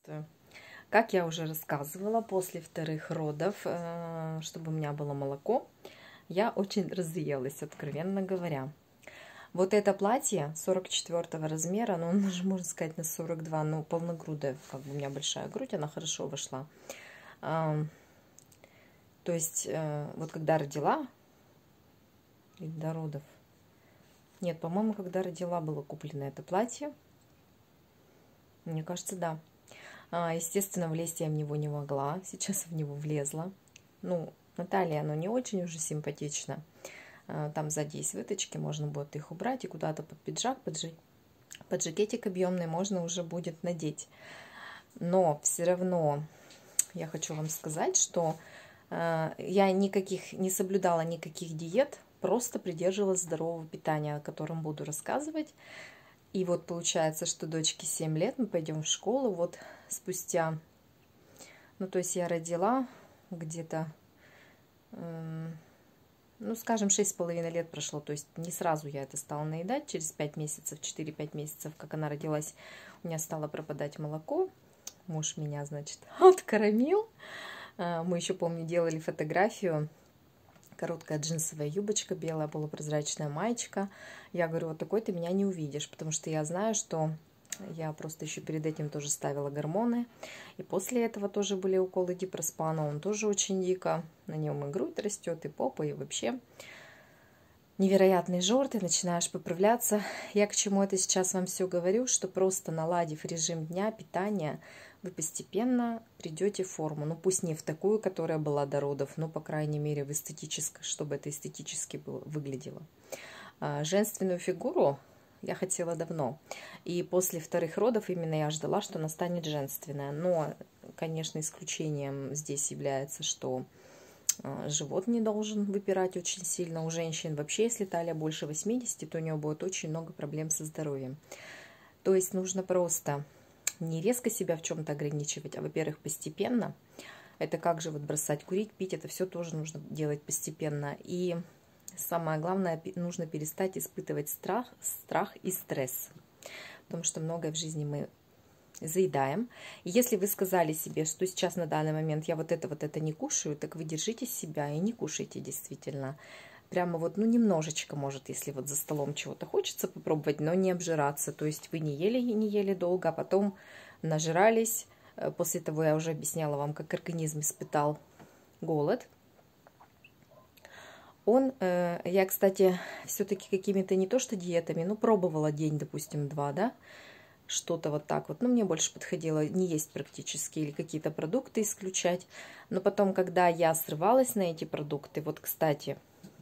Как я уже рассказывала, после вторых родов, чтобы у меня было молоко, я очень разъелась, откровенно говоря. Вот это платье 44 размера, ну, можно сказать, на 42, но полногрудая, как бы у меня большая грудь, она хорошо вошла. То есть, вот когда родила, или до родов, нет, по-моему, когда родила, было куплено это платье. Мне кажется, да. Естественно, влезть я в него не могла. Сейчас в него влезла. Ну, Наталья, оно не очень уже симпатично. Там сзади есть выточки, можно будет их убрать и куда-то под пиджак, под жакетик объемный можно уже будет надеть. Но все равно я хочу вам сказать, что я не соблюдала никаких диет, просто придерживалась здорового питания, о котором буду рассказывать. И вот получается, что дочке 7 лет, мы пойдем в школу, вот спустя, ну то есть я родила где-то, ну скажем, 6,5 лет прошло, то есть не сразу я это стала наедать, через 5 месяцев, 4-5 месяцев, как она родилась, у меня стало пропадать молоко, муж меня, значит, откормил, мы еще, помню, делали фотографию, короткая джинсовая юбочка, белая полупрозрачная маечка. Я говорю, вот такой ты меня не увидишь, потому что я знаю, что я просто еще перед этим тоже ставила гормоны. И после этого тоже были уколы дипроспана, он тоже очень дико. На нем и грудь растет, и попа, и вообще невероятный жор, ты начинаешь поправляться. Я к чему это сейчас вам все говорю, что просто наладив режим дня, питания, вы постепенно придете в форму. Ну, пусть не в такую, которая была до родов, но, по крайней мере, в эстетической, чтобы это эстетически выглядело. Женственную фигуру я хотела давно. И после вторых родов именно я ждала, что она станет женственная. Но, конечно, исключением здесь является, что живот не должен выпирать очень сильно. У женщин вообще, если талия больше 80, то у нее будет очень много проблем со здоровьем. То есть нужно просто не резко себя в чем-то ограничивать, а, во-первых, постепенно. Это как же вот бросать курить, пить, это все тоже нужно делать постепенно. И самое главное, нужно перестать испытывать страх и стресс. Потому что многое в жизни мы заедаем. И если вы сказали себе, что сейчас на данный момент я вот это не кушаю, так вы держите себя и не кушайте действительно. Прямо вот, ну, немножечко, может, если вот за столом чего-то хочется попробовать, но не обжираться. То есть вы не ели долго, а потом нажрались. После того я уже объясняла вам, как организм испытал голод. Я, кстати, все-таки какими-то не то что диетами, но пробовала день, допустим, 2, да, что-то вот так вот. Ну, мне больше подходило не есть практически или какие-то продукты исключать. Но потом, когда я срывалась на эти продукты, вот, кстати,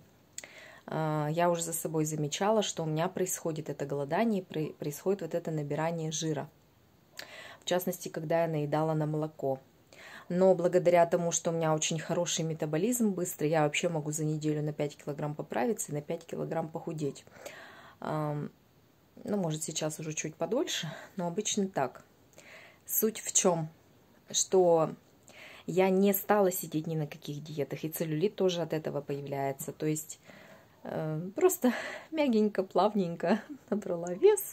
я уже за собой замечала, что у меня происходит это голодание, происходит вот это набирание жира. В частности, когда я наедала на молоко. Но благодаря тому, что у меня очень хороший метаболизм быстрый, я вообще могу за неделю на 5 килограмм поправиться и на 5 килограмм похудеть. Ну, может, сейчас уже чуть подольше, но обычно так. Суть в чем? Что я не стала сидеть ни на каких диетах, и целлюлит тоже от этого появляется. То есть просто мягенько, плавненько набрала вес.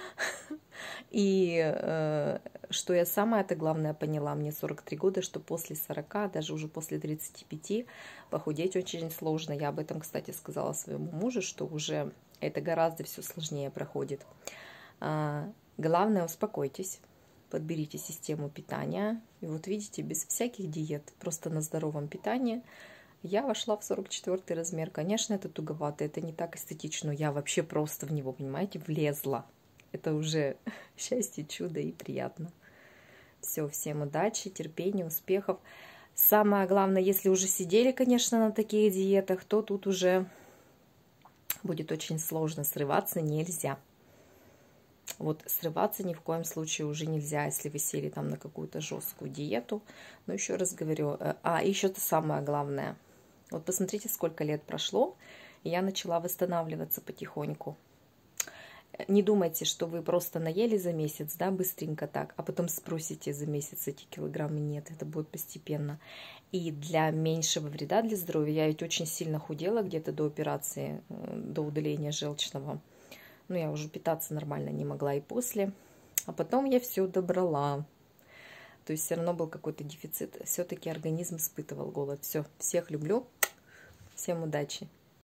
И что я самое-то главное поняла, мне 43 года, что после 40, даже уже после 35 похудеть очень сложно. Я об этом, кстати, сказала своему мужу, что уже это гораздо все сложнее проходит. Главное, успокойтесь, подберите систему питания. И вот видите, без всяких диет, просто на здоровом питании я вошла в 44 размер. Конечно, это туговато, это не так эстетично. Я вообще просто в него, понимаете, влезла. Это уже счастье, чудо и приятно. Все, всем удачи, терпения, успехов. Самое главное, если уже сидели, конечно, на таких диетах, то тут уже будет очень сложно. Срываться нельзя. Вот срываться ни в коем случае уже нельзя, если вы сели там на какую-то жесткую диету. Но еще раз говорю, еще то самое главное. Вот посмотрите, сколько лет прошло, и я начала восстанавливаться потихоньку. Не думайте, что вы просто наели за месяц, да, быстренько так, а потом сбросите за месяц эти килограммы. Нет, это будет постепенно. И для меньшего вреда для здоровья, я ведь очень сильно худела где-то до операции, до удаления желчного. Ну, я уже питаться нормально не могла и после. А потом я все добрала. То есть все равно был какой-то дефицит. Все-таки организм испытывал голод. Все, всех люблю. Всем удачи.